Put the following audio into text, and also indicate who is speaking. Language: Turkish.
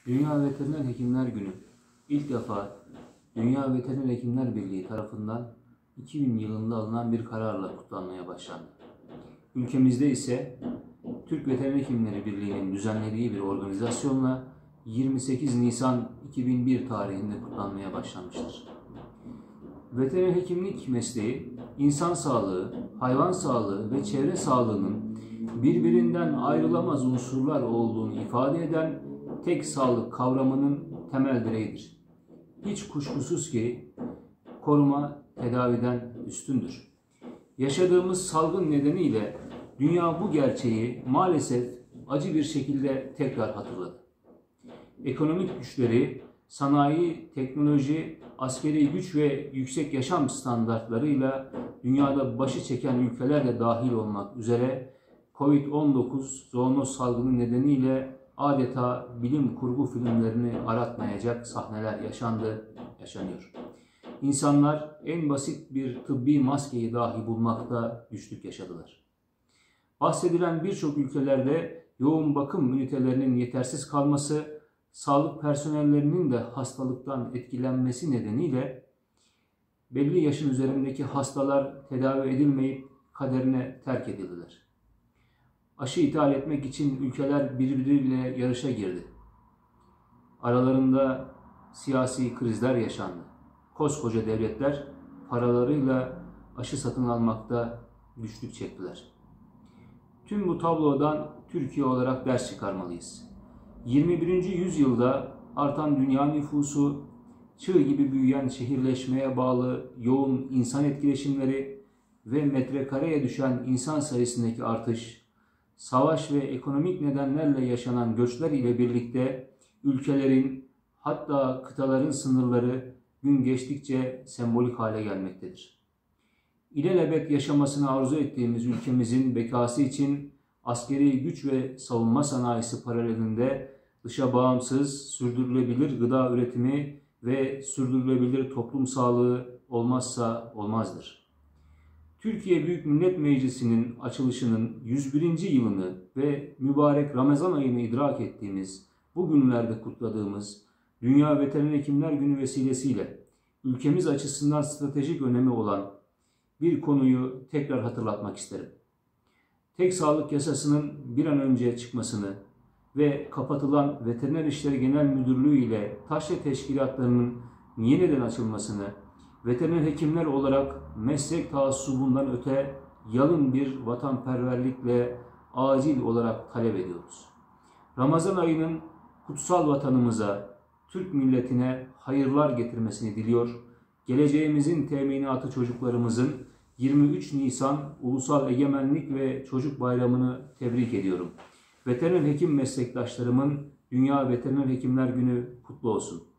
Speaker 1: Dünya Veteriner Hekimler Günü ilk defa Dünya Veteriner Hekimler Birliği tarafından 2000 yılında alınan bir kararla kutlanmaya başlandı. Ülkemizde ise Türk Veteriner Hekimleri Birliği'nin düzenlediği bir organizasyonla 28 Nisan 2001 tarihinde kutlanmaya başlanmıştır. Veteriner hekimlik mesleği, insan sağlığı, hayvan sağlığı ve çevre sağlığının birbirinden ayrılamaz unsurlar olduğunu ifade eden tek sağlık kavramının temel direğidir. Hiç kuşkusuz ki koruma tedaviden üstündür. Yaşadığımız salgın nedeniyle dünya bu gerçeği maalesef acı bir şekilde tekrar hatırladı. Ekonomik güçleri, sanayi, teknoloji, askeri güç ve yüksek yaşam standartlarıyla dünyada başı çeken ülkeler de dahil olmak üzere Covid-19 zoonoz salgını nedeniyle adeta bilim kurgu filmlerini aratmayacak sahneler yaşanıyor. İnsanlar en basit bir tıbbi maskeyi dahi bulmakta güçlük yaşadılar. Bahsedilen birçok ülkelerde yoğun bakım ünitelerinin yetersiz kalması, sağlık personellerinin de hastalıktan etkilenmesi nedeniyle belli yaşın üzerindeki hastalar tedavi edilmeyip kaderine terk edildiler. Aşı ithal etmek için ülkeler birbiriyle yarışa girdi. Aralarında siyasi krizler yaşandı. Koskoca devletler paralarıyla aşı satın almakta güçlük çektiler. Tüm bu tablodan Türkiye olarak ders çıkarmalıyız. 21. yüzyılda artan dünya nüfusu, çığ gibi büyüyen şehirleşmeye bağlı yoğun insan etkileşimleri ve metrekareye düşen insan sayısındaki artış, savaş ve ekonomik nedenlerle yaşanan göçler ile birlikte ülkelerin hatta kıtaların sınırları gün geçtikçe sembolik hale gelmektedir. İlelebet yaşamasını arzu ettiğimiz ülkemizin bekası için askeri güç ve savunma sanayisi paralelinde dışa bağımsız, sürdürülebilir gıda üretimi ve sürdürülebilir toplum sağlığı olmazsa olmazdır. Türkiye Büyük Millet Meclisi'nin açılışının 101. yılını ve mübarek Ramazan ayını idrak ettiğimiz, bu günlerde kutladığımız Dünya Veteriner Hekimler Günü vesilesiyle ülkemiz açısından stratejik önemi olan bir konuyu tekrar hatırlatmak isterim. Tek sağlık yasasının bir an önce çıkmasını ve kapatılan Veteriner İşleri Genel Müdürlüğü ile taşra teşkilatlarının yeniden açılmasını, veteriner hekimler olarak meslek taassubundan öte yalın bir vatanperverlikle acil olarak talep ediyoruz. Ramazan ayının kutsal vatanımıza, Türk milletine hayırlar getirmesini diliyor. Geleceğimizin teminatı çocuklarımızın 23 Nisan Ulusal Egemenlik ve Çocuk Bayramı'nı tebrik ediyorum. Veteriner hekim meslektaşlarımın Dünya Veteriner Hekimler Günü kutlu olsun.